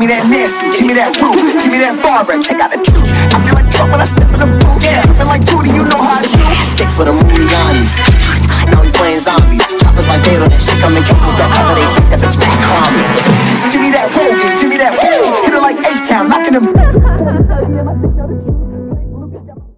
me that Nancy, give me that Rue, give me that Barbara, check out the truth. I feel like Trump when I step in the booth. Trippin' like Judy, you know how to do. Stick for the Mulianis. Now we playing zombies. Choppers like Beto, that shit come in cases that cover they face. That bitch mad calmly. Give me that Rogan, give me that Rogan. Hit her like H-Town, knocking them.